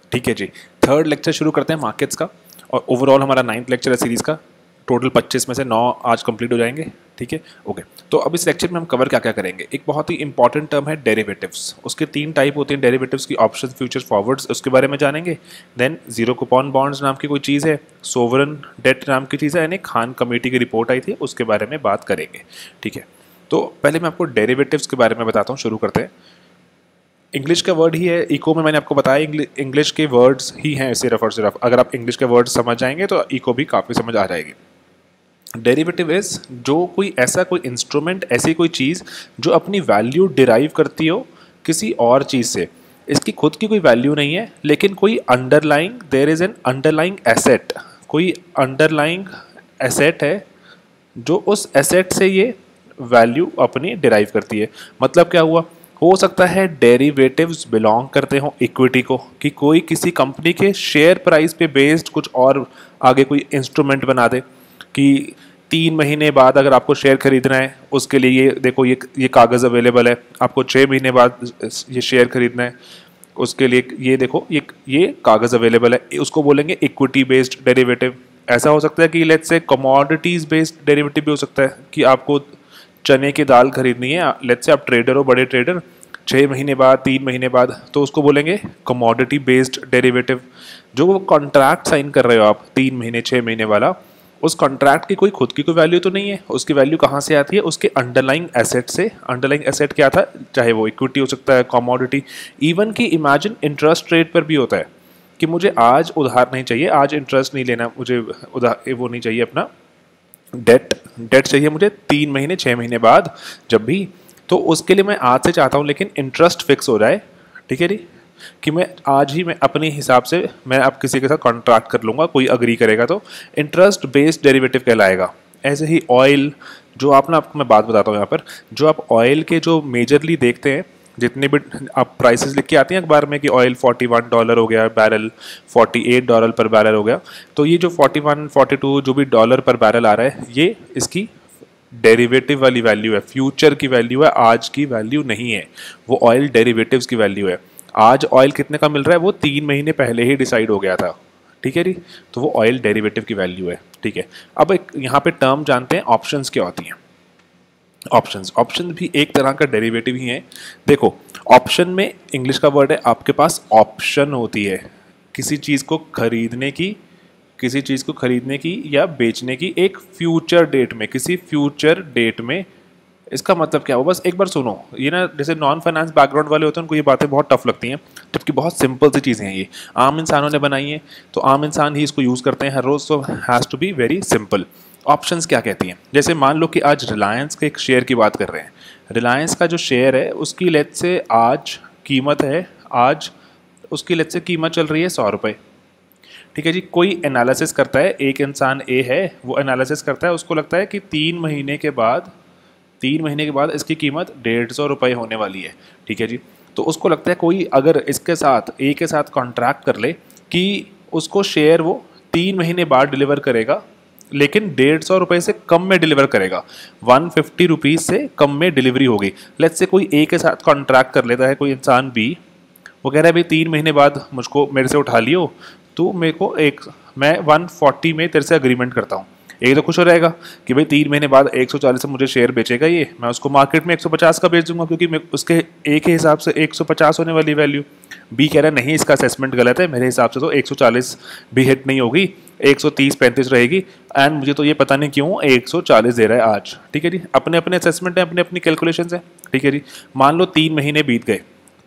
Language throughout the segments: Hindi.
ठीक है जी, थर्ड लेक्चर शुरू करते हैं मार्केट्स का, और ओवरऑल हमारा 9th लेक्चर है सीरीज़ का। टोटल 25 में से 9 आज कंप्लीट हो जाएंगे। ठीक है, ओके। तो अब इस लेक्चर में हम कवर क्या क्या करेंगे। एक बहुत ही इंपॉर्टेंट टर्म है डेरिवेटिव्स। उसके 3 टाइप होते हैं डेरिवेटिव्स की, ऑप्शन, फ्यूचर्स, फॉरवर्ड्स, उसके बारे में जानेंगे। देन जीरो कूपन बॉन्ड्स नाम की कोई चीज़ है, सोवरन डेट नाम की चीज़ है, यानी खान कमेटी की रिपोर्ट आई थी, उसके बारे में बात करेंगे। ठीक है, तो पहले मैं आपको डेरिवेटिव्स के बारे में बताता हूँ, शुरू करते हैं। इंग्लिश का वर्ड ही है, इको में मैंने आपको बताया इंग्लिश के वर्ड्स ही हैं सिर्फ और सिर्फ। अगर आप इंग्लिश के वर्ड्स समझ जाएंगे तो इको भी काफ़ी समझ आ जाएगी। डेरिवेटिव इज जो कोई ऐसा कोई इंस्ट्रूमेंट, ऐसी कोई चीज़ जो अपनी वैल्यू डिराइव करती हो किसी और चीज़ से। इसकी खुद की कोई वैल्यू नहीं है, लेकिन कोई underlying, there is an underlying asset, कोई अंडरलाइंग एसेट है जो उस एसेट से ये वैल्यू अपनी डिराइव करती है। मतलब क्या हुआ, हो सकता है डेरिवेटिव्स बिलोंग करते हो इक्विटी को, कि कोई किसी कंपनी के शेयर प्राइस पे बेस्ड कुछ और आगे कोई इंस्ट्रूमेंट बना दे कि 3 महीने बाद अगर आपको शेयर खरीदना है, उसके लिए ये देखो ये कागज़ अवेलेबल है। आपको 6 महीने बाद ये शेयर खरीदना है, उसके लिए ये देखो ये कागज़ अवेलेबल है। उसको बोलेंगे इक्विटी बेस्ड डेरिवेटिव। ऐसा हो सकता है कि let's say commodities based derivative भी हो सकता है कि आपको चने की दाल खरीदनी है, लेट्स से आप ट्रेडर हो, बड़े ट्रेडर, 6 महीने बाद, 3 महीने बाद, तो उसको बोलेंगे कमोडिटी बेस्ड डेरिवेटिव। जो वो कॉन्ट्रैक्ट साइन कर रहे हो आप 3 महीने 6 महीने वाला, उस कॉन्ट्रैक्ट की कोई खुद की कोई वैल्यू तो नहीं है। उसकी वैल्यू कहाँ से आती है, उसके अंडरलाइंग एसेट से। अंडरलाइंग एसेट क्या था, चाहे वो इक्विटी हो सकता है, कमोडिटी, इवन कि इमेजिन इंटरेस्ट रेट पर भी होता है कि मुझे आज उधार नहीं चाहिए, आज इंटरेस्ट नहीं लेना, मुझे उधार वो नहीं चाहिए, अपना डेट चाहिए मुझे 3 महीने 6 महीने बाद जब भी। तो उसके लिए मैं आज से चाहता हूँ लेकिन इंटरेस्ट फिक्स हो जाए। ठीक है जी, कि मैं आज ही मैं अपने हिसाब से मैं अब किसी के साथ कॉन्ट्रैक्ट कर लूँगा, कोई अग्री करेगा तो इंटरेस्ट बेस्ड डेरिवेटिव कहलाएगा। ऐसे ही ऑयल, जो आप ना, आपको मैं बात बताता हूँ यहाँ पर, जो आप ऑयल के जो मेजरली देखते हैं, जितने भी आप प्राइसेस लिख के आती हैं अखबार में कि ऑयल $41 हो गया बैरल, $48 पर बैरल हो गया, तो ये जो 41 42 जो भी डॉलर पर बैरल आ रहा है, ये इसकी डेरिवेटिव वाली वैल्यू है, फ्यूचर की वैल्यू है, आज की वैल्यू नहीं है। वो ऑयल डेरिवेटिव्स की वैल्यू है। आज ऑयल कितने का मिल रहा है वो 3 महीने पहले ही डिसाइड हो गया था। ठीक है जी, तो वो ऑयल डेरिवेटिव की वैल्यू है। ठीक है, अब एक यहाँ पे टर्म जानते हैं, ऑप्शंस क्या होती हैं। ऑप्शन भी एक तरह का डेरिवेटिव ही है। देखो, ऑप्शन में इंग्लिश का वर्ड है, आपके पास ऑप्शन होती है किसी चीज़ को खरीदने की, किसी चीज़ को खरीदने की या बेचने की एक फ्यूचर डेट में, किसी फ्यूचर डेट में। इसका मतलब क्या हो, बस एक बार सुनो। ये ना, जैसे नॉन फाइनेंस बैकग्राउंड वाले होते हैं उनको ये बातें बहुत टफ लगती हैं, जबकि बहुत सिंपल सी चीज़ें हैं। ये आम इंसानों ने बनाई हैं, तो आम इंसान ही इसको यूज़ करते हैं हर रोज़, तो has to be very simple. Options क्या कहती हैं, जैसे मान लो कि आज रिलायंस के एक शेयर की बात कर रहे हैं। रिलायंस का जो शेयर है उसकी लेट्स से आज कीमत है, आज उसकी लेट्स से कीमत चल रही है ₹100। ठीक है जी, कोई एनालिसिस करता है, एक इंसान ए है, वो एनालिसिस करता है, उसको लगता है कि 3 महीने के बाद इसकी कीमत ₹150 होने वाली है। ठीक है जी, तो उसको लगता है कोई अगर इसके साथ ए के साथ कॉन्ट्रैक्ट कर ले कि उसको शेयर वो 3 महीने बाद डिलीवर करेगा, लेकिन ₹150 से कम में डिलीवर करेगा, ₹150 से कम में डिलीवरी होगी। लेट्स से कोई ए के साथ कॉन्ट्रैक्ट कर लेता है कोई इंसान बी, वो कह रहा है भाई 3 महीने बाद मुझको मेरे से उठा लियो, तो मेरे को मैं 140 में तेरे से अग्रीमेंट करता हूँ। एक तो खुश हो रहेगा कि भाई 3 महीने बाद 140 से मुझे शेयर बेचेगा ये, मैं उसको मार्केट में 150 का बेच दूंगा, क्योंकि मैं उसके ए के हिसाब से 150 होने वाली वैल्यू। बी कह रहा है नहीं, इसका असेसमेंट गलत है, मेरे हिसाब से तो 140 भी हिट नहीं होगी, 130-35 रहेगी, एंड मुझे तो ये पता नहीं क्यों 140 दे रहा है आज। ठीक है जी, अपने अपने असेसमेंट है, अपने अपनी कैलकुलेशन है। ठीक है जी, मान लो 3 महीने बीत गए,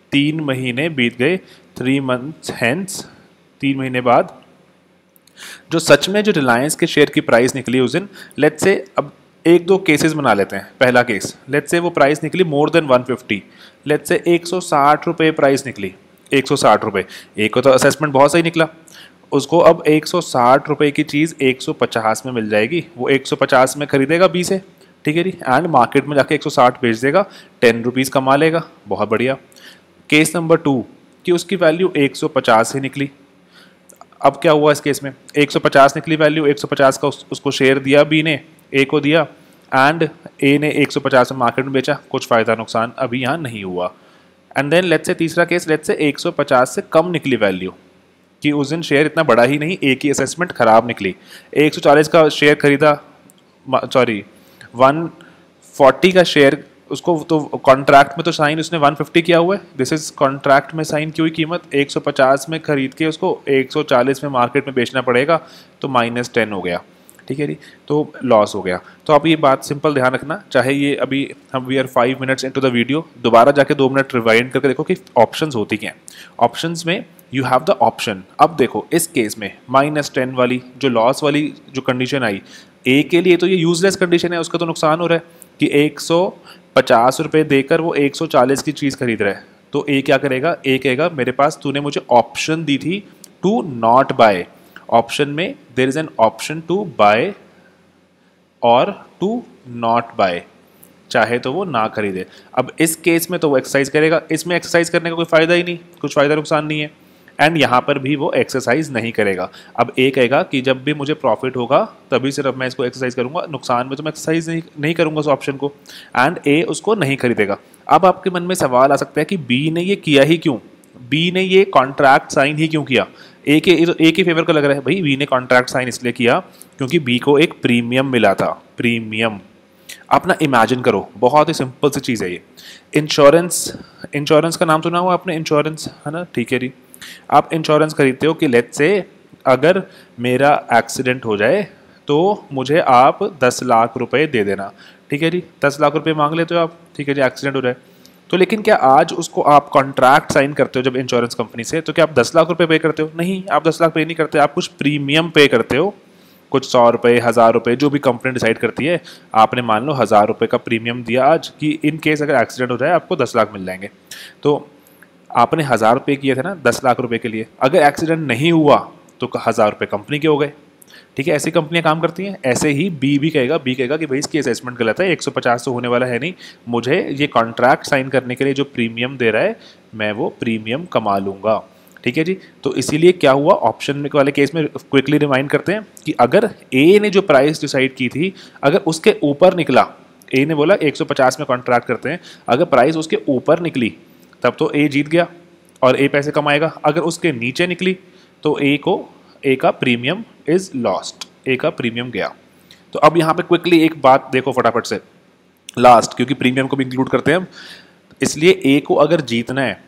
3 मंथ्स हेंस, 3 महीने बाद जो सच में जो रिलायंस के शेयर की प्राइस निकली उस दिन, लेट्स से, अब 1-2 केसेस बना लेते हैं। पहला केस, लेट्स से वो प्राइस निकली more than 150, let's say ₹160 price निकली, ₹160। एक को तो असेसमेंट बहुत सही निकला, उसको अब ₹160 की चीज़ 150 में मिल जाएगी, वो 150 में खरीदेगा बी से। ठीक है जी, एंड मार्केट में जाके 160 बेच देगा, ₹10 कमा लेगा, बहुत बढ़िया। केस नंबर 2 कि उसकी वैल्यू 150 ही निकली। अब क्या हुआ इस केस में, 150 निकली वैल्यू, 150 का उसको शेयर दिया बी ने, ए को दिया, एंड ए ने 150 में मार्केट में बेचा, कुछ फ़ायदा नुकसान अभी यहाँ नहीं हुआ। एंड देन लेट्स से तीसरा केस, लेट्स से 150 से कम निकली वैल्यू, कि उस दिन शेयर इतना बड़ा ही नहीं, एक ही असेसमेंट खराब निकली। 140 का शेयर खरीदा, सॉरी 140 का शेयर, उसको तो कॉन्ट्रैक्ट में तो साइन उसने 150 किया हुआ है, दिस इज कॉन्ट्रैक्ट में साइन की हुई कीमत 150 में खरीद के उसको 140 में मार्केट में बेचना पड़ेगा, तो -10 हो गया, ठीक है जी, तो लॉस हो गया। तो आप ये बात सिंपल ध्यान रखना, चाहे ये अभी हम we are 5 minutes into the video, दोबारा जाके 2 मिनट रिवाइंड करके देखो कि ऑप्शंस होती क्या हैं। ऑप्शंस में यू हैव द ऑप्शन, अब देखो इस केस में -10 वाली जो लॉस वाली जो कंडीशन आई, ए के लिए तो ये यूजलेस कंडीशन है, उसका तो नुकसान हो रहा है कि 150 रुपये देकर वो 140 की चीज़ खरीद रहा है। तो ए क्या करेगा, ए कहेगा मेरे पास तूने मुझे ऑप्शन दी थी टू नॉट बाय, ऑप्शन में there is an option to buy और टू नॉट बाय, चाहे तो वो ना खरीदे। अब इस केस में तो वो एक्सरसाइज करेगा, इसमें एक्सरसाइज करने का कोई फ़ायदा ही नहीं, कुछ फ़ायदा नुकसान नहीं है, एंड यहाँ पर भी वो एक्सरसाइज नहीं करेगा। अब ए कहेगा कि जब भी मुझे प्रॉफिट होगा तभी सिर्फ मैं इसको एक्सरसाइज करूँगा, नुकसान में तो मैं एक्सरसाइज नहीं करूँगा उस ऑप्शन को, एंड ए उसको नहीं खरीदेगा। अब आपके मन में सवाल आ सकता है कि बी ने ये किया ही क्यों, बी ने ये कॉन्ट्रैक्ट साइन ही क्यों किया। ए के फेवर का लग रहा है, भाई बी ने कॉन्ट्रैक्ट साइन इसलिए किया क्योंकि बी को एक प्रीमियम मिला था, प्रीमियम। अपना इमेजिन करो, बहुत ही सिंपल सी चीज़ है ये। इंश्योरेंस का नाम सुना हुआ आपने, इंश्योरेंस है ना, ठीक है जी। आप इंश्योरेंस खरीदते हो कि लेट्स से अगर मेरा एक्सीडेंट हो जाए तो मुझे आप 10 लाख रुपए दे देना, ठीक है जी, 10 लाख रुपए मांग लेते हो आप, ठीक है जी, एक्सीडेंट हो जाए तो। लेकिन क्या आज उसको आप कॉन्ट्रैक्ट साइन करते हो जब इंश्योरेंस कंपनी से, तो क्या आप 10 लाख रुपए पे करते हो? नहीं, आप 10 लाख पे नहीं करते, आप कुछ प्रीमियम पे करते हो, कुछ 100 रुपये, 1000 रुपये, जो भी कंपनी डिसाइड करती है। आपने मान लो 1000 रुपये का प्रीमियम दिया आज कि इन केस अगर एक्सीडेंट हो जाए आपको 10 लाख मिल जाएंगे। तो आपने 1000 रुपये किए थे ना 10 लाख रुपए के लिए, अगर एक्सीडेंट नहीं हुआ तो 1000 रुपये कंपनी के हो गए, ठीक है। ऐसी कंपनियां काम करती हैं। ऐसे ही बी भी कहेगा, बी कहेगा कि भाई इसकी असेसमेंट गलत है, 150 तो होने वाला है नहीं, मुझे ये कॉन्ट्रैक्ट साइन करने के लिए जो प्रीमियम दे रहा है मैं वो प्रीमियम कमा लूँगा, ठीक है जी। तो इसीलिए क्या हुआ, ऑप्शन वाले केस में क्विकली रिमाइंड करते हैं कि अगर ए ने जो प्राइस डिसाइड की थी अगर उसके ऊपर निकला, ए ने बोला 150 में कॉन्ट्रैक्ट करते हैं, अगर प्राइस उसके ऊपर निकली तब तो ए जीत गया और ए पैसे कमाएगा, अगर उसके नीचे निकली तो ए का प्रीमियम इज लॉस्ट, ए का प्रीमियम गया। तो अब यहाँ पे क्विकली एक बात देखो फटाफट से लास्ट, क्योंकि प्रीमियम को भी इंक्लूड करते हैं हम, इसलिए ए को अगर जीतना है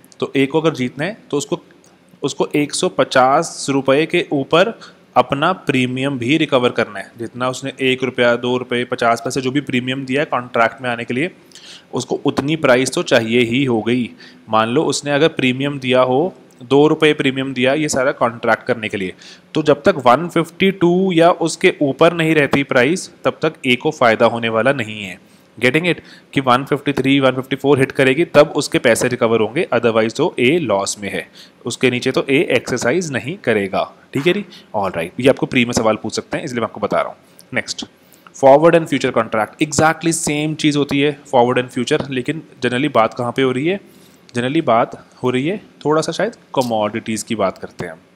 तो उसको 150 रुपये के ऊपर अपना प्रीमियम भी रिकवर करना है। जितना उसने 1 रुपया, 2 रुपये, 50 पैसे जो भी प्रीमियम दिया है कॉन्ट्रैक्ट में आने के लिए, उसको उतनी प्राइस तो चाहिए ही हो गई। मान लो उसने अगर प्रीमियम दिया हो 2 रुपये प्रीमियम दिया ये सारा कॉन्ट्रैक्ट करने के लिए, तो जब तक 152 या उसके ऊपर नहीं रहती प्राइस तब तक ए को फ़ायदा होने वाला नहीं है। गेटिंग इट कि 153, 154 हिट करेगी तब उसके पैसे रिकवर होंगे, अदरवाइज तो ए लॉस में है, उसके नीचे तो ए एक्सरसाइज नहीं करेगा, ठीक है जी। ऑल राइट, ये आपको प्री में सवाल पूछ सकते हैं इसलिए मैं आपको बता रहा हूँ। Next, forward and future contract, exactly same चीज़ होती है फॉरवर्ड एंड फ्यूचर, लेकिन जनरली बात कहाँ पे हो रही है, जनरली बात हो रही है थोड़ा सा शायद कमोडिटीज़ की बात करते हैं हम।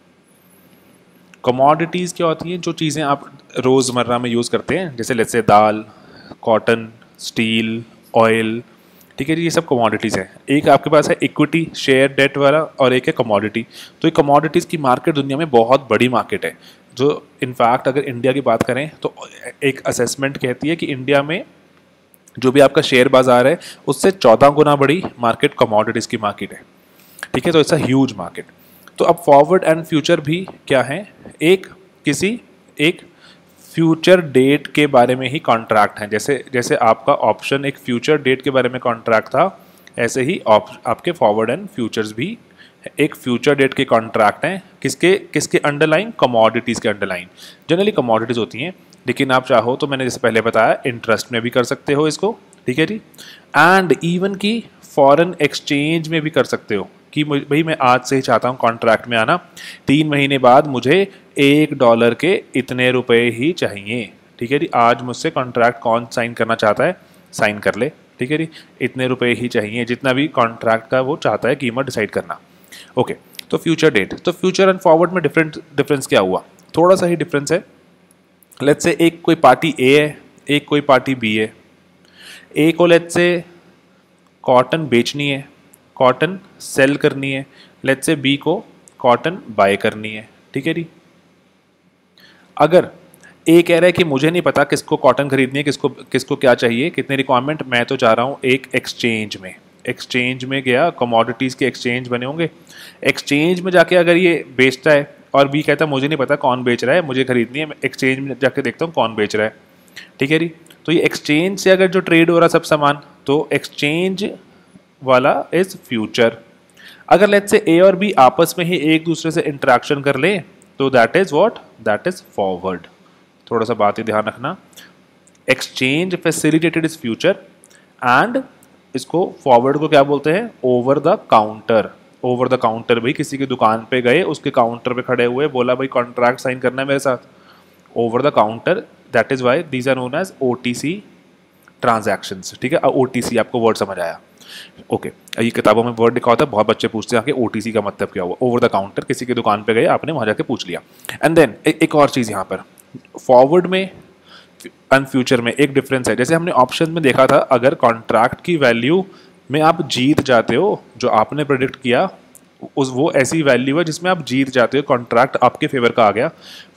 कमोडिटीज़ क्या होती हैं, जो चीज़ें आप रोज़मर्रा में यूज़ करते हैं, जैसे let's say dal, cotton, steel, oil, ठीक है जी, ये सब कमोडिटीज़ हैं। एक आपके पास है इक्विटी, शेयर, डेट वाला, और एक है कमोडिटी। तो ये कमोडिटीज़ की मार्केट दुनिया में बहुत बड़ी मार्केट है, जो इनफैक्ट अगर इंडिया की बात करें तो एक असेसमेंट कहती है कि इंडिया में जो भी आपका शेयर बाजार है उससे 14 गुना बड़ी मार्केट कमोडिटीज़ की मार्केट है, ठीक है। तो इट्स अ ह्यूज मार्केट। तो अब फॉरवर्ड एंड फ्यूचर भी क्या है, एक फ्यूचर डेट के बारे में ही कॉन्ट्रैक्ट है। जैसे आपका ऑप्शन एक फ्यूचर डेट के बारे में कॉन्ट्रैक्ट था, ऐसे ही आपके फॉरवर्ड एंड फ्यूचर्स भी एक फ्यूचर डेट के कॉन्ट्रैक्ट हैं। किसके अंडरलाइन, कमोडिटीज़ के अंडरलाइन। जनरली कमोडिटीज़ होती हैं, लेकिन आप चाहो तो मैंने जैसे पहले बताया इंटरेस्ट में भी कर सकते हो इसको, ठीक है जी। एंड इवन की फॉरेन एक्सचेंज में भी कर सकते हो कि भाई मैं आज से ही चाहता हूँ कॉन्ट्रैक्ट में आना, 3 महीने बाद मुझे $1 के इतने रुपए ही चाहिए, ठीक है जी। आज मुझसे कॉन्ट्रैक्ट कौन साइन करना चाहता है, साइन कर ले, ठीक है जी, इतने रुपए ही चाहिए, जितना भी कॉन्ट्रैक्ट का वो चाहता है कीमत डिसाइड करना। ओके, तो फ्यूचर डेट, तो फ्यूचर एंड फॉरवर्ड में डिफरेंस क्या हुआ, थोड़ा सा ही डिफरेंस है। लेट्स से एक कोई पार्टी ए है, एक कोई पार्टी बी है। ए को लेट्स से कॉटन बेचनी है, कॉटन सेल करनी है, लेट्स से बी को कॉटन बाय करनी है, ठीक है जी। अगर ए कह रहा है कि मुझे नहीं पता किसको कॉटन खरीदनी है, किसको किसको क्या चाहिए, कितने रिक्वायरमेंट, मैं तो जा रहा हूँ एक एक्सचेंज में, एक्सचेंज में गया, कमोडिटीज़ के एक्सचेंज बने होंगे, एक्सचेंज में जाके अगर ये बेचता है और बी कहता है मुझे नहीं पता कौन बेच रहा है, मुझे खरीदनी है, मैं एक्सचेंज में जाके देखता हूँ कौन बेच रहा है, ठीक है जी। तो ये एक्सचेंज से अगर जो ट्रेड हो रहा सब सामान, तो एक्सचेंज वाला इज फ्यूचर। अगर लेट्स से ए और बी आपस में ही एक दूसरे से इंटरेक्शन कर ले तो that is what, that is forward. थोड़ा सा बात ही ध्यान रखना, exchange facilitated is future and इसको फॉरवर्ड को क्या बोलते हैं, over the counter. Over the counter भाई किसी की दुकान पे गए, उसके काउंटर पे खड़े हुए, बोला भाई कॉन्ट्रैक्ट साइन करना है मेरे साथ, over the counter, that is why these are known as OTC transactions, ठीक है। OTC आपको वर्ड समझ आया, ओके। ये किताबों में वर्ड लिखा होता है, बहुत बच्चे पूछते हैं कि OTC का मतलब क्या हुआ, ओवर द काउंटर, किसी की दुकान पे गए आपने वहां जाके पूछ लिया। एंड देन एक और चीज़ यहाँ पर फॉरवर्ड में एंड फ्यूचर में एक डिफरेंस है। जैसे हमने ऑप्शन में देखा था, अगर कॉन्ट्रैक्ट की वैल्यू में आप जीत जाते हो, जो आपने प्रेडिक्ट किया उस वो ऐसी वैल्यू है जिसमें आप जीत जाते हो, कॉन्ट्रैक्ट आपके फेवर का आ गया।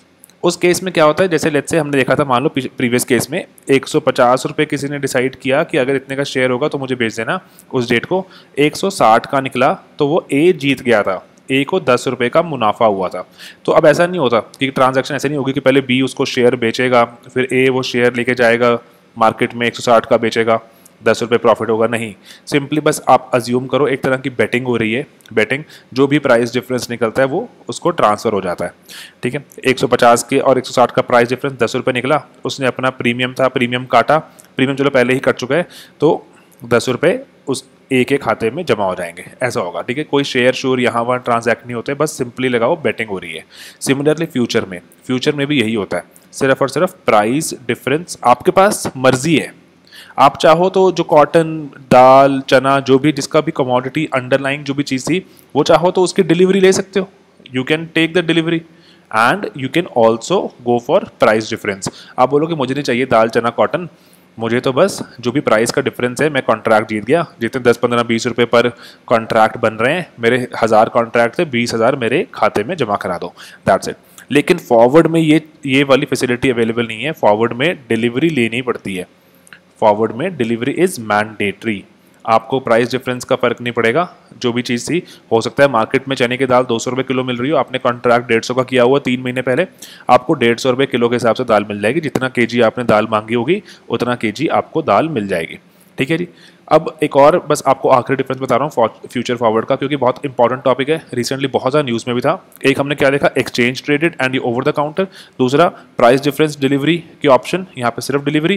उस केस में क्या होता है, जैसे लेट्स से हमने देखा था, मान लो प्रीवियस केस में 150 रुपये किसी ने डिसाइड किया कि अगर इतने का शेयर होगा तो मुझे बेच देना, उस डेट को 160 का निकला तो वो ए जीत गया था, ए को 10 रुपये का मुनाफा हुआ था। तो अब ऐसा नहीं होता कि ट्रांजैक्शन ऐसे नहीं होगी कि पहले बी उसको शेयर बेचेगा, फिर ए वो शेयर लेके जाएगा मार्केट में 160 का बेचेगा, 10 रुपये प्रॉफिट होगा, नहीं। सिंपली बस आप अज्यूम करो एक तरह की बेटिंग हो रही है, बेटिंग, जो भी प्राइस डिफरेंस निकलता है वो उसको ट्रांसफ़र हो जाता है, ठीक है। 150 के और 160 का प्राइस डिफरेंस 10 रुपये निकला, उसने अपना प्रीमियम था, प्रीमियम काटा, प्रीमियम चलो पहले ही कट चुका है, तो 10 रुपये उस ए के खाते में जमा हो जाएंगे, ऐसा होगा, ठीक है। कोई शेयर शोर यहाँ वहाँ ट्रांजैक्ट नहीं होते, बस सिंपली लगाओ बेटिंग हो रही है। सिमिलरली फ्यूचर में भी यही होता है, सिर्फ और सिर्फ प्राइस डिफरेंस, आपके पास मर्जी है, आप चाहो तो जो कॉटन, दाल, चना, जो भी जिसका भी कमोडिटी अंडरलाइंग जो भी चीज़ थी, वो चाहो तो उसकी डिलीवरी ले सकते हो, you can take the delivery and you can also go for price difference. आप बोलोगे मुझे नहीं चाहिए दाल, चना, कॉटन, मुझे तो बस जो भी प्राइस का डिफरेंस है, मैं कॉन्ट्रैक्ट जीत गया, जितने 10, 15, 20 रुपये पर कॉन्ट्रैक्ट बन रहे हैं, मेरे 1000 कॉन्ट्रैक्ट से 20,000 मेरे खाते में जमा करा दो, दैट्स इट। लेकिन फॉरवर्ड में ये वाली फैसिलिटी अवेलेबल नहीं है, फॉरवर्ड में डिलीवरी लेनी पड़ती है, फॉरवर्ड में डिलीवरी इज मैंडेटरी, आपको प्राइस डिफरेंस का फर्क नहीं पड़ेगा, जो भी चीज़ थी, हो सकता है मार्केट में चने की दाल 200 रुपये किलो मिल रही हो, आपने कॉन्ट्रैक्ट 150 का किया हुआ 3 महीने पहले, आपको 150 रुपये किलो के हिसाब से दाल मिल जाएगी, जितना केजी आपने दाल मांगी होगी उतना केजी आपको दाल मिल जाएगी, ठीक है जी। अब एक और बस आपको आखिरी डिफरेंस बता रहा हूँ फ्यूचर फॉरवर्ड का, क्योंकि बहुत इंपॉर्टेंट टॉपिक है, रिसेंटली बहुत ज़्यादा न्यूज़ में भी था। एक हमने क्या देखा, exchange traded and over the counter, दूसरा प्राइस डिफरेंस डिलीवरी के ऑप्शन, यहाँ पे सिर्फ डिलीवरी,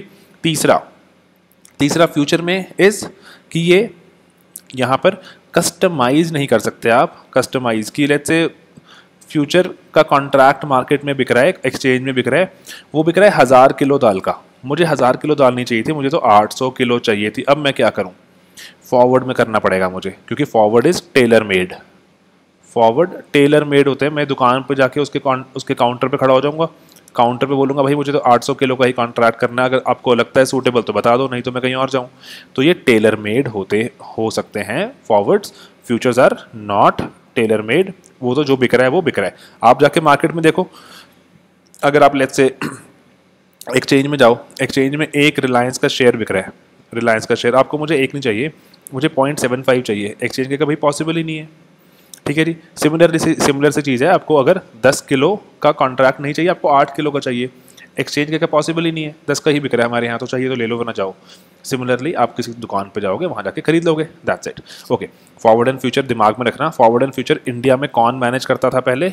तीसरा फ्यूचर में इज कि ये यहाँ पर कस्टमाइज नहीं कर सकते आप, कस्टमाइज की लेट्स से फ्यूचर का कॉन्ट्रैक्ट मार्केट में बिक रहा है, एक्सचेंज में बिक रहा है, वो बिक रहा है 1000 किलो दाल का, मुझे 1000 किलो दाल नहीं चाहिए थी, मुझे तो 800 किलो चाहिए थी, अब मैं क्या करूँ, फॉरवर्ड में करना पड़ेगा मुझे, क्योंकि forward is tailor made, forward tailor made होते हैं। मैं दुकान पर जाके उसके काउंटर पे खड़ा हो जाऊँगा, काउंटर पे बोलूँगा भाई मुझे तो 800 किलो का ही कॉन्ट्रैक्ट करना है, अगर आपको लगता है सूटेबल तो बता दो, नहीं तो मैं कहीं और जाऊँ। तो ये टेलर मेड हो सकते हैं forwards, futures are not tailor made, वो तो जो बिक रहा है वो बिक रहा है। आप जाके मार्केट में देखो, अगर आप लेट्स से एक्सचेंज में जाओ, एक्सचेंज में एक रिलायंस का शेयर बिक रहा है, रिलायंस का शेयर, आपको मुझे एक नहीं चाहिए, मुझे 0.75 चाहिए, एक्सचेंज के कभी पॉसिबल ही नहीं है, ठीक है जी। सिमिलर सी चीज़ है, आपको अगर 10 किलो का कॉन्ट्रैक्ट नहीं चाहिए, आपको 8 किलो का चाहिए, एक्सचेंज का क्या पॉसिबल ही नहीं है, 10 का ही बिक रहा है हमारे यहाँ, तो चाहिए तो ले लो वरना जाओ। सिमिलरली आप किसी दुकान पे जाओगे, वहाँ जाके खरीद लोगे, that's it, okay. Forward and future दिमाग में रखना, फॉरवर्ड एंड फ्यूचर इंडिया में कौन मैनेज करता था पहले,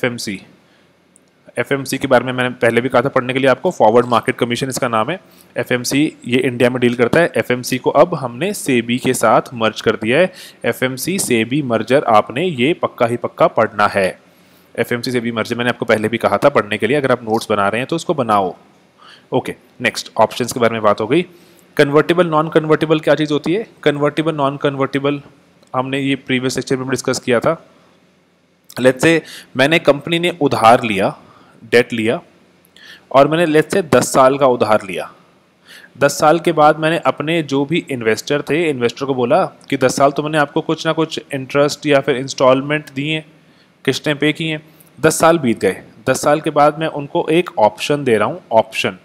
एफएमसी के बारे में मैंने पहले भी कहा था पढ़ने के लिए आपको, फॉरवर्ड मार्केट कमीशन इसका नाम है, एफएमसी ये इंडिया में डील करता है। एफएमसी को अब हमने सेबी के साथ मर्ज कर दिया है, एफएमसी सेबी मर्जर आपने ये पक्का ही पक्का पढ़ना है, एफएमसी सेबी मर्जर मैंने आपको पहले भी कहा था पढ़ने के लिए, अगर आप नोट्स बना रहे हैं तो उसको बनाओ, ओके। नेक्स्ट ऑप्शंस के बारे में बात हो गई। कन्वर्टेबल नॉन कन्वर्टेबल क्या चीज़ होती है, कन्वर्टेबल नॉन कन्वर्टेबल हमने ये प्रीवियस लेक्चर में डिस्कस किया था। लेट्स से मैंने कंपनी ने उधार लिया, डेट लिया, और मैंने लेट्स से 10 साल का उधार लिया, 10 साल के बाद मैंने अपने जो भी इन्वेस्टर थे, इन्वेस्टर को बोला कि 10 साल तो मैंने आपको कुछ ना कुछ इंटरेस्ट या फिर इंस्टॉलमेंट दिए, किस्तें पे की हैं, 10 साल बीत गए, 10 साल के बाद मैं उनको एक ऑप्शन दे रहा हूँ, ऑप्शन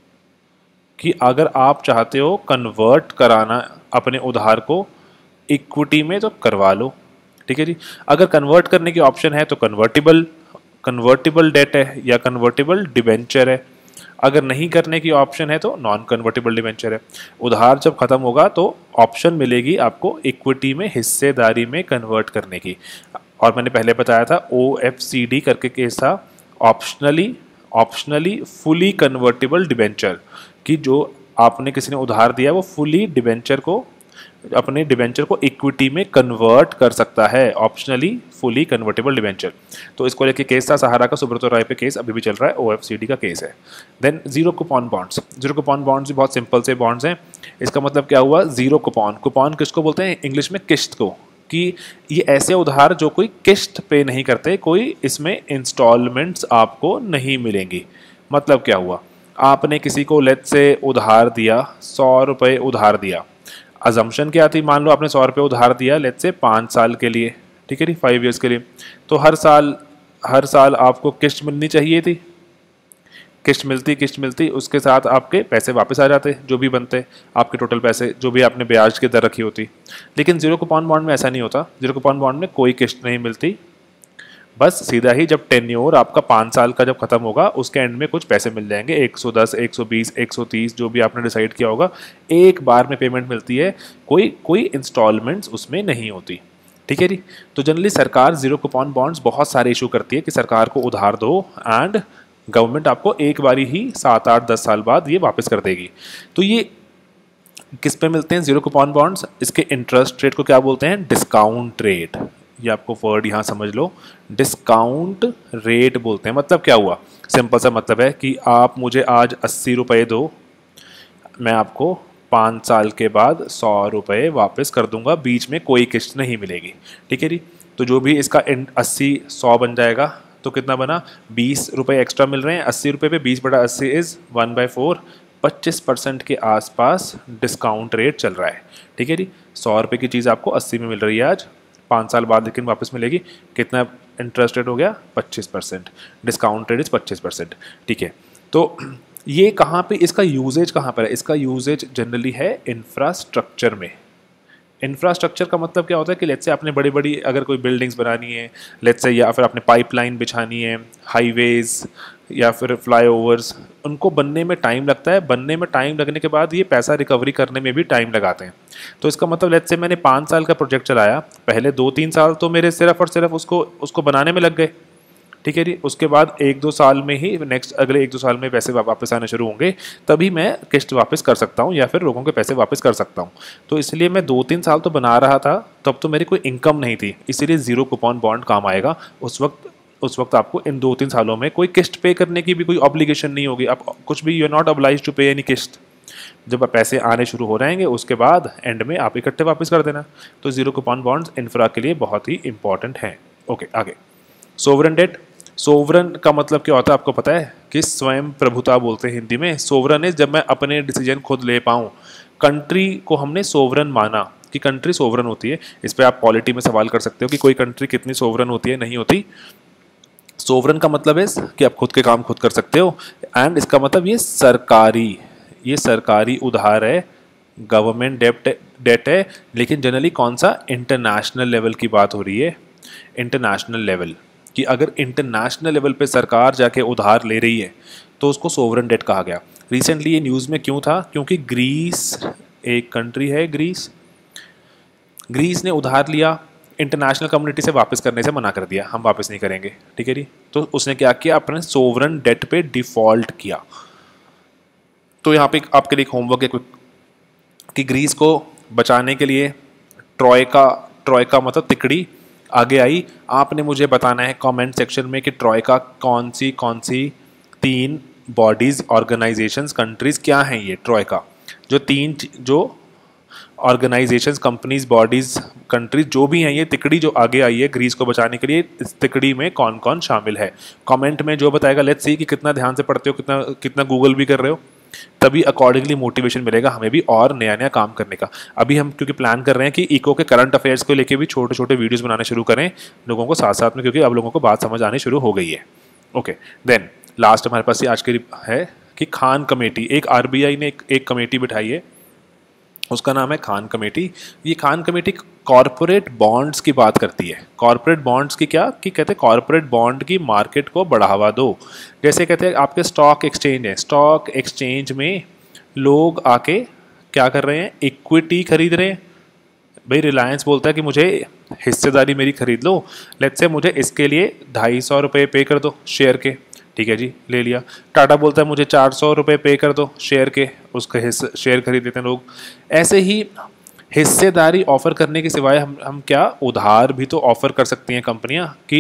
कि अगर आप चाहते हो कन्वर्ट कराना अपने उधार को इक्विटी में तो करवा लो। ठीक है जी। अगर कन्वर्ट करने की ऑप्शन है तो कन्वर्टिबल डेट है या कन्वर्टिबल डिबेंचर है। अगर नहीं करने की ऑप्शन है तो नॉन कन्वर्टिबल डिबेंचर है। उधार जब खत्म होगा तो ऑप्शन मिलेगी आपको इक्विटी में हिस्सेदारी में कन्वर्ट करने की। और मैंने पहले बताया था OFCD करके केस था, ऑप्शनली फुली कन्वर्टिबल डिबेंचर, कि जो आपने किसी ने उधार दिया वो फुली डिबेंचर को, अपने डिबेंचर को इक्विटी में कन्वर्ट कर सकता है, ऑप्शनली फुली कन्वर्टेबल डिबेंचर। तो इसको लेके केस था सहारा का, सुब्रतो राय पे केस अभी भी चल रहा है, OFCD का केस है। Then zero coupon bonds. Zero coupon bonds भी बहुत सिंपल से बॉन्ड्स हैं। इसका मतलब क्या हुआ, जीरो कूपन, कूपन किसको बोलते हैं इंग्लिश में, किस्त को, कि ये ऐसे उधार जो कोई किस्त पे नहीं करते, कोई इसमें इंस्टॉलमेंट्स आपको नहीं मिलेंगी। मतलब क्या हुआ, आपने किसी को लेट से उधार दिया, 100 रुपये उधार दिया, अजम्पशन क्या थी, मान लो आपने 100 रुपये उधार दिया लेट से 5 साल के लिए, ठीक है जी, 5 ईयर्स के लिए, तो हर साल आपको किस्त मिलनी चाहिए थी। किस्त मिलती उसके साथ आपके पैसे वापस आ जाते, जो भी बनते आपके टोटल पैसे, जो भी आपने ब्याज की दर रखी होती। लेकिन जीरो कूपन बॉन्ड में ऐसा नहीं होता। जीरो कूपन बॉन्ड में कोई किस्त नहीं मिलती, बस सीधा ही जब टेन्योर आपका 5 साल का जब खत्म होगा उसके एंड में कुछ पैसे मिल जाएंगे, 110, 120, 130 जो भी आपने डिसाइड किया होगा, एक बार में पेमेंट मिलती है, कोई इंस्टॉलमेंट्स उसमें नहीं होती। ठीक है जी। तो जनरली सरकार जीरो कूपन बॉन्ड्स बहुत सारे इशू करती है कि सरकार को उधार दो एंड गवर्नमेंट आपको एक बारी ही 7, 8, 10 साल बाद ये वापस कर देगी। तो ये किस पे मिलते हैं जीरो कूपन बॉन्ड्स, इसके इंटरेस्ट रेट को क्या बोलते हैं, डिस्काउंट रेट। ये आपको वर्ड यहाँ समझ लो, डिस्काउंट रेट बोलते हैं। मतलब क्या हुआ, सिंपल सा मतलब है कि आप मुझे आज 80 रुपये दो, मैं आपको 5 साल के बाद 100 रुपये वापस कर दूंगा, बीच में कोई किस्त नहीं मिलेगी। ठीक है जी। तो जो भी इसका 80 100 बन जाएगा तो कितना बना, 20 रुपये एक्स्ट्रा मिल रहे हैं। 80 रुपये पे 20/80 इज़ 1/4, 25% के आसपास डिस्काउंट रेट चल रहा है। ठीक है जी। 100 रुपये की चीज़ आपको 80 में मिल रही है आज, 5 साल बाद लेकिन वापस मिलेगी। कितना इंटरेस्ट रेट हो गया, 25%। Discount rate is 25%। ठीक है। तो ये कहाँ पे, इसका यूजेज कहाँ पर है, इसका यूजेज जनरली है इंफ्रास्ट्रक्चर में। इंफ्रास्ट्रक्चर का मतलब क्या होता है कि लेट्स से आपने बड़ी बड़ी अगर कोई बिल्डिंग्स बनानी है लेट्स से, या फिर आपने पाइपलाइन बिछानी है, हाईवेज या फिर फ्लाईओवर्स, उनको बनने में टाइम लगता है। बनने में टाइम लगने के बाद ये पैसा रिकवरी करने में भी टाइम लगाते हैं। तो इसका मतलब लेट्स से मैंने 5 साल का प्रोजेक्ट चलाया, पहले 2-3 साल तो मेरे सिर्फ और सिर्फ उसको बनाने में लग गए। ठीक है जी। उसके बाद 1-2 साल में ही अगले 1-2 साल में पैसे वापस आने शुरू होंगे, तभी मैं किस्त वापस कर सकता हूँ या फिर लोगों के पैसे वापस कर सकता हूँ। तो इसलिए मैं 2-3 साल तो बना रहा था, तब तो मेरी कोई इनकम नहीं थी, इसीलिए जीरो कूपन बॉन्ड काम आएगा। उस वक्त आपको इन 2-3 सालों में कोई किस्त पे करने की भी कोई ऑब्लिगेशन नहीं होगी। आप कुछ भी, you are not oblige to pay any किस्त। जब पैसे आने शुरू हो जाएंगे उसके बाद एंड में आप इकट्ठे वापस कर देना। तो जीरो कूपन बॉन्ड्स इंफ्रा के लिए बहुत ही इंपॉर्टेंट हैं। ओके, आगे सोवरेन डेट। सोवरन का मतलब क्या होता है आपको पता है, कि स्वयं प्रभुता बोलते हैं हिंदी में। सोवरन है जब मैं अपने डिसीजन खुद ले पाऊँ। कंट्री को हमने सोवरन माना कि कंट्री सोवरन होती है। इस पर आप पॉलिटी में सवाल कर सकते हो कि कोई कंट्री कितनी सोवरन होती है, नहीं होती। सोवरन का मतलब है कि आप खुद के काम खुद कर सकते हो, एंड इसका मतलब ये सरकारी उधार है, गवर्नमेंट डेट है, लेकिन जनरली कौन सा, इंटरनेशनल लेवल की बात हो रही है। इंटरनेशनल लेवल, कि अगर इंटरनेशनल लेवल पे सरकार जाके उधार ले रही है तो उसको सोवरेन डेट कहा गया। रिसेंटली ये न्यूज़ में क्यों था, क्योंकि ग्रीस एक कंट्री है, ग्रीस ने उधार लिया, इंटरनेशनल कम्युनिटी से वापस करने से मना कर दिया, हम वापस नहीं करेंगे। ठीक है जी। तो उसने क्या किया, अपने सोवरेन डेट पे डिफॉल्ट किया। तो यहाँ पे आपके लिए एक होमवर्क है कि ग्रीस को बचाने के लिए ट्रॉयका मतलब तिकड़ी आगे आई। आपने मुझे बताना है कमेंट सेक्शन में कि ट्रॉयका कौन सी 3 बॉडीज़, ऑर्गेनाइजेशंस, कंट्रीज़ क्या हैं ये ट्रॉयका, जो ऑर्गेनाइजेशंस, कंपनीज, बॉडीज़, कंट्रीज जो भी हैं, ये तिकड़ी जो आगे आई है ग्रीस को बचाने के लिए, इस तिकड़ी में कौन कौन शामिल है। कमेंट में जो बताएगा, लेट्स सी कि कितना ध्यान से पढ़ते हो, कितना गूगल भी कर रहे हो। तभी अकॉर्डिंगली मोटिवेशन मिलेगा हमें भी और नया नया काम करने का। अभी हम क्योंकि प्लान कर रहे हैं कि इको के करंट अफेयर्स को लेके भी छोटे छोटे वीडियोस बनाने शुरू करें लोगों को साथ साथ में, क्योंकि अब लोगों को बात समझ आनी शुरू हो गई है। ओके, देन लास्ट हमारे पास ये आज की है कि खान कमेटी, एक आरबीआई ने एक कमेटी बिठाई है, उसका नाम है खान कमेटी। ये खान कमेटी कॉरपोरेट बॉन्ड्स की बात करती है। कॉरपोरेट बॉन्ड्स की क्या कि कहते हैं कॉरपोरेट बॉन्ड की मार्केट को बढ़ावा दो। जैसे कहते हैं आपके स्टॉक एक्सचेंज है, स्टॉक एक्सचेंज में लोग आके क्या कर रहे हैं, इक्विटी खरीद रहे हैं। भाई रिलायंस बोलता है कि मुझे हिस्सेदारी मेरी खरीद लो, लेट्स से मुझे इसके लिए 250 रुपये पे कर दो शेयर के, ठीक है जी, ले लिया। टाटा बोलता है मुझे 400 रुपये पे कर दो शेयर के, उसके शेयर खरीद लेते हैं लोग। ऐसे ही हिस्सेदारी ऑफर करने के सिवाय हम क्या उधार भी तो ऑफर कर सकती हैं कंपनियां कि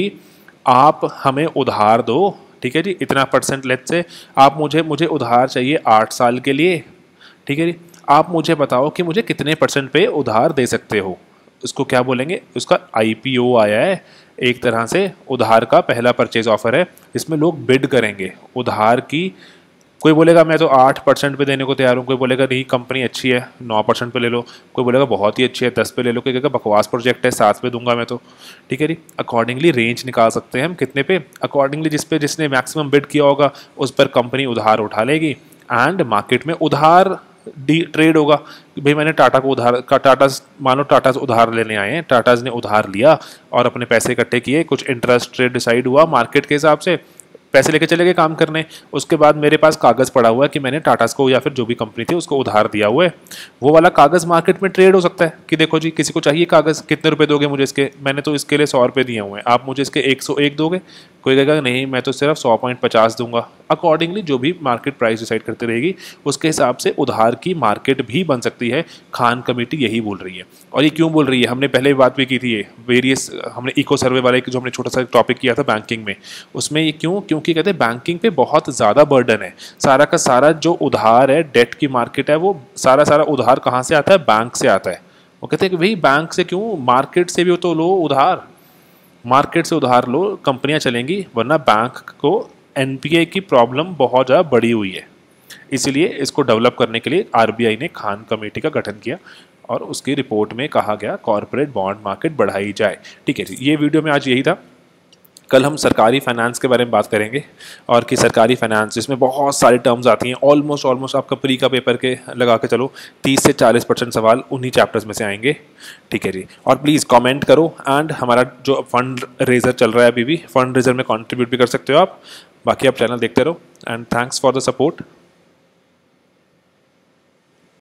आप हमें उधार दो, ठीक है जी, इतना % लेट्स से आप मुझे उधार चाहिए 8 साल के लिए, ठीक है जी, आप मुझे बताओ कि मुझे कितने % पे उधार दे सकते हो। उसको क्या बोलेंगे, उसका IPO आया है, एक तरह से उधार का पहला परचेज ऑफर है, इसमें लोग बिड करेंगे उधार की। कोई बोलेगा मैं तो 8% पे देने को तैयार हूँ, कोई बोलेगा नहीं कंपनी अच्छी है 9% पे ले लो, कोई बोलेगा बहुत ही अच्छी है 10 पे ले लो, कोई कहेगा बकवास प्रोजेक्ट है 7 पे दूंगा मैं तो, ठीक है जी। अकॉर्डिंगली रेंज निकाल सकते हैं हम कितने पे, अकॉर्डिंगली जिसने मैक्सिमम बिड किया होगा उस पर कंपनी उधार उठा लेगी एंड मार्केट में उधार ट्रेड होगा। भाई मैंने टाटा को उधार का, टाटा मानो टाटा से उधार लेने आए हैं, टाटा ने उधार लिया और अपने पैसे इकट्ठे किए, कुछ इंटरेस्ट रेट डिसाइड हुआ मार्केट के हिसाब से, पैसे लेके चले गए काम करने। उसके बाद मेरे पास कागज़ पड़ा हुआ है कि मैंने टाटा को या फिर जो भी कंपनी थी उसको उधार दिया हुआ है, वो वाला कागज़ मार्केट में ट्रेड हो सकता है कि देखो जी किसी को चाहिए कागज़, कितने रुपए दोगे मुझे इसके, मैंने तो इसके लिए 100 रुपये दिए हुए हैं, आप मुझे इसके 101 दोगे, कोई कहेगा नहीं मैं तो सिर्फ 100.50 दूंगा। अकॉर्डिंगली जो भी मार्केट प्राइस डिसाइड करती रहेगी उसके हिसाब से उधार की मार्केट भी बन सकती है। खान कमेटी यही बोल रही है। और ये क्यों बोल रही है, हमने पहले बात भी की थी, ये वेरियस हमने इको सर्वे वाले जो हमने छोटा सा टॉपिक किया था बैंकिंग में, उसमें ये क्योंकि कहते हैं बैंकिंग पे बहुत ज़्यादा बर्डन है, सारा का सारा जो उधार है, डेट की मार्केट है, वो सारा उधार कहाँ से आता है, बैंक से आता है। वो कहते हैं कि भाई बैंक से क्यों, मार्केट से भी तो लो उधार, मार्केट से उधार लो कंपनियां चलेंगी, वरना बैंक को NPA की प्रॉब्लम बहुत ज़्यादा बढ़ी हुई है। इसीलिए इसको डेवलप करने के लिए RBI ने खान कमेटी का गठन किया और उसकी रिपोर्ट में कहा गया कॉर्पोरेट बॉन्ड मार्केट बढ़ाई जाए। ठीक है जी, ये वीडियो में आज यही था। कल हम सरकारी फाइनेंस के बारे में बात करेंगे और कि सरकारी फाइनेंस जिसमें बहुत सारी टर्म्स आती हैं, ऑलमोस्ट आपका प्री का पेपर के लगा के चलो 30 से 40% सवाल उन्हीं चैप्टर्स में से आएंगे। ठीक है जी, और प्लीज़ कमेंट करो एंड हमारा जो फंड रेजर चल रहा है अभी भी, फंड रेजर में कंट्रीब्यूट भी कर सकते हो आप। बाकी आप चैनल देखते रहो and thanks for the support.